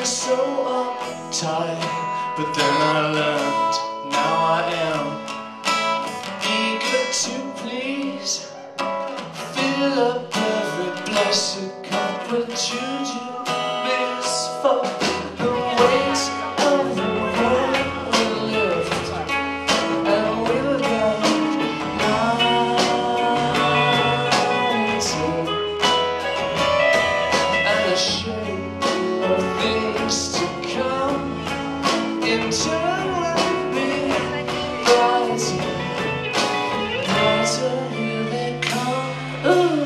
so uptight, but then I learned, now I am eager to please. Fill up every blessed cup with juju for the weight of the world will lift, and we'll get lighter, and a shade of things to come in turn will be brighter, brighter, here they come. Ooh.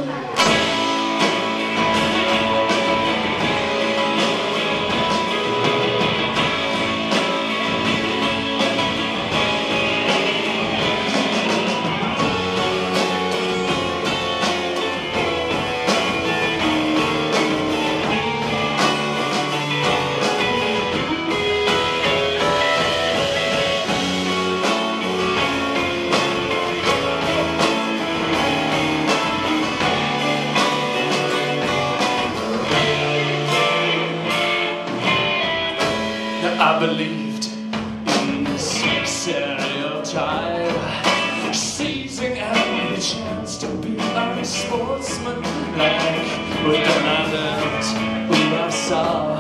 I believed in this stereotype, seizing every chance to be unsportsmanlike. But then I learned who I saw.